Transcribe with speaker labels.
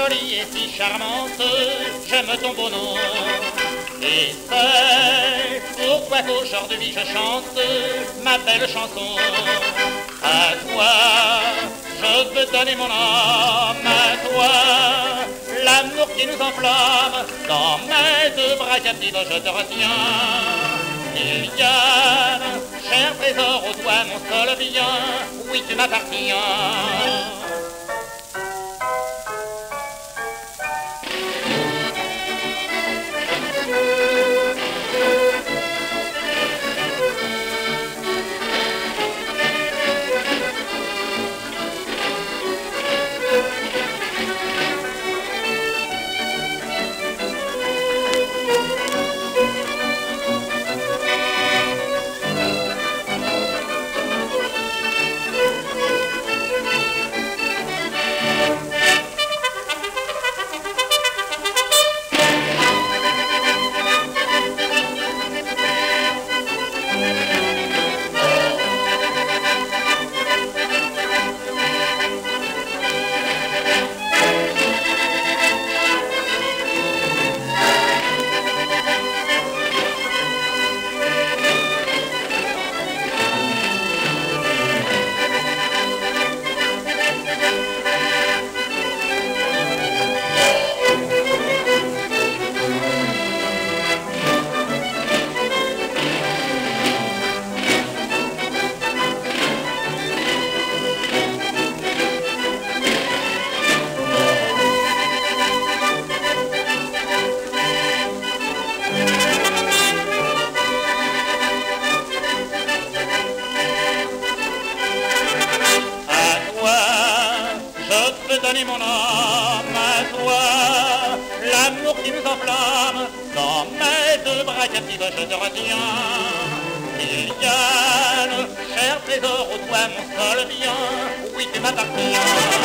Speaker 1: jolie et si charmante, j'aime ton beau nom. Et c'est pourquoi qu'aujourd'hui je chante ma belle chanson. À toi, je veux donner mon âme, à toi, l'amour qui nous enflamme. Dans mes deux bras captifs je te retiens. Liliane, cher trésor, ô toi mon seul bien, oui tu m'appartiens. Donner mon âme à toi, l'amour qui nous enflamme. Dans mes deux bras captifs je te retiens. Liliane, cher trésor, ô toi mon seul bien, oui tu m'appartiens.